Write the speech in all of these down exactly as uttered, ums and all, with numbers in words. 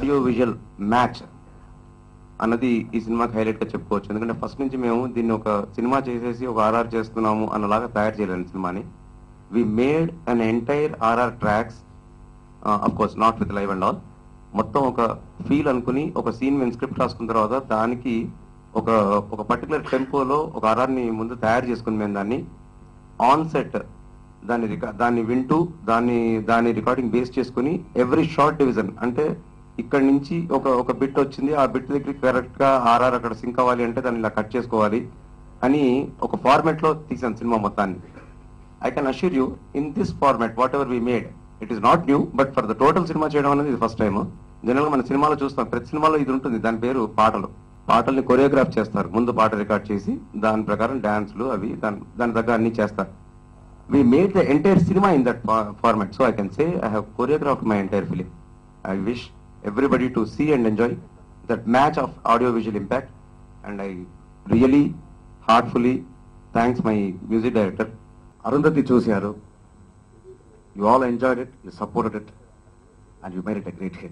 Audio visual match అన్నది ఈ సినిమాకి హైలైట్ గా చెప్పుకోవచ్చు. ఎందుకంటే ఫస్ట్ నుంచి మేము దీన్ని ఒక సినిమా చేసేసి ఒక ఆర్ఆర్ చేస్తున్నాము అన్నలాగా తయారు చేయలేము సినిమాని. We made an entire RR tracks, of course not with live and all, మొత్తం ఒక ఫీల్ అనుకుని ఒక సీన్ మేము స్క్రిప్ట్ రాసుకున్న తర్వాత దానికి ఒక ఒక పర్టికులర్ టెంపోలో ఒక ఆర్ఆర్ ని ముందు తయారు చేసుకుని మేము దాన్ని ఆన్ సెట్ దాన్ని దాన్ని వింటూ దాన్ని దాని రికార్డింగ్ బేస్ చేసుకుని ఎవ్రీ షార్ట్ డివిజన్, అంటే ఇక్కడ నుంచి ఒక ఒక బిట్ వచ్చింది, ఆ బిట్ దగ్గరికి కరెక్ట్ గా ఆర్ఆర్ అక్కడ సింక్ అవ్వాలి అంటే దాన్ని ఇలా కట్ చేసుకోవాలి అని ఒక ఫార్మాట్ లో తీసాం సినిమా మొత్తాన్ని. I can assure you in this format whatever we made it is not new, but for the total cinema చేయడం అనేది ఇది ఫస్ట్ టైం. జనరల్ గా మన సినిమాలో చూస్తాం, ప్రతి సినిమాలో ఇది ఉంటుంది, దాని పేరు పాటలు. పాటల్ని కొరియోగ్రాఫ్ చేస్తారు, ముందు పాట రికార్డ్ చేసి దాని ప్రకారం డాన్స్లు అవి దాని దాని దగ్గర అన్ని చేస్తారు. We made the entire cinema in that format, so I can say I have choreographed my entire film. I wish everybody to see and enjoy that match of audio visual impact, and I really heartfully thanks my music director Arundhati Chosiaru. You all enjoyed it, you supported it, and you made it a great hit.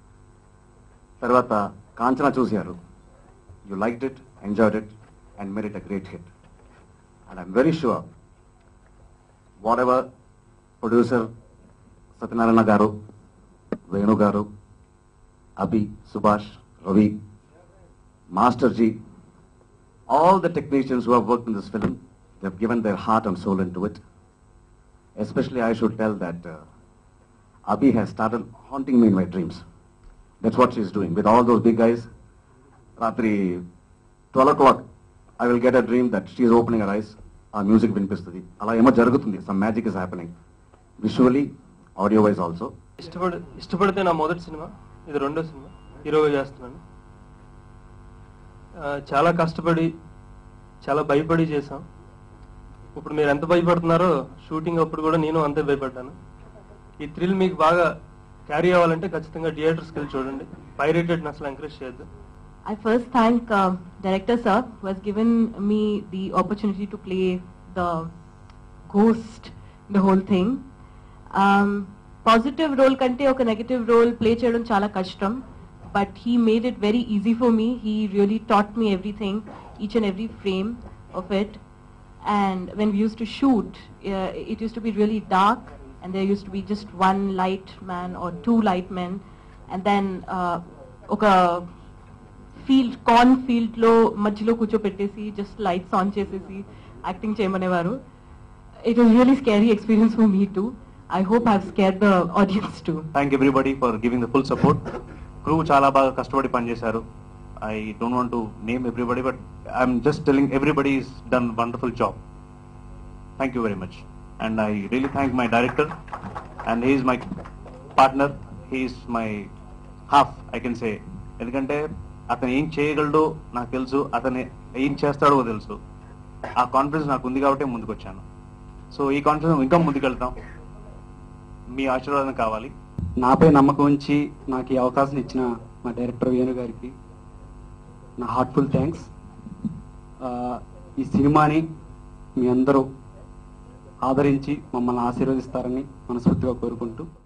Tarvata Kanchana Chosiaru, you liked it, enjoyed it, and made it a great hit. And I'm very sure whatever producer Satyanarayana Garu, Venu Garu, Abhi, Subhash, Ravi, Master G, all the technicians who have worked in this film, they have given their heart and soul into it. Especially I should tell that uh, Abhi has started haunting me in my dreams. That's what she's doing with all those big guys. Ratri twelve o'clock, I will get a dream that she is opening her eyes. ఆ music వినిపిస్తుంది, అలా ఏమో జరుగుతుంది. Some magic is happening visually, audio wise also. ఇష్టపడి ఇష్టపడితే నా మొదటి cinema, ఇది రెండో సినిమా హీరోగా చేస్తున్నాను. చాలా కష్టపడి చాలా భయపడి చేసాం. ఇప్పుడు మీరు ఎంత భయపడుతున్నారో షూటింగ్ అప్పుడు కూడా నేను అంతే భయపడ్డాను. ఈ థ్రిల్ మీకు బాగా క్యారీ అవ్వాలంటే ఖచ్చితంగా థియేటర్స్కి వెళ్ళి చూడండి. పైరేటెడ్ అసలు ఎంకరేజ్ చేయొద్దు. I first thank uh, director sir who has given me the opportunity to play the ghost, the whole thing. Um, positive role kante oka negative role play cheyadam chala kashtam, but he made it very easy for me. He really taught me everything, each and every frame of it. And when we used to shoot, uh, it used to be really dark, and there used to be just one light man or two light men, and then uh, oka field corn field లో మధ్యలో కూర్చోపెట్టేసి just lights on చేసేసి acting చేయమనేవారు. It was really scary experience for me too. I hope I have scared the audience too. Thank everybody for giving the full support. Crew చాలా బాగా కష్టపడి పనిచేశారు. I don't want to name everybody, but I'm just telling everybody is done wonderful job. Thank you very much. And I really thank my director, and he is my partner, he is my half I can say. ఎందుకంటే అతను ఏం చేయగలడో నాకు తెలుసు, అతను ఏం చేస్తాడో తెలుసు. ఆ కాన్ఫిడెన్స్ నాకు ఉంది కాబట్టి ముందుకు వచ్చాను. సో ఈ కాన్ఫిడెన్స్ ఇంకా ముందుకెళ్తాం, మీ ఆశీర్వాదం కావాలి. నాపై నమ్మకం ఉంచి నాకు ఈ అవకాశం ఇచ్చిన మా డైరెక్టర్ వేణు గారికి నా హార్ట్ఫుల్ థ్యాంక్స్. ఈ సినిమాని మీ అందరూ ఆదరించి మమ్మల్ని ఆశీర్వదిస్తారని మనస్ఫూర్తిగా కోరుకుంటూ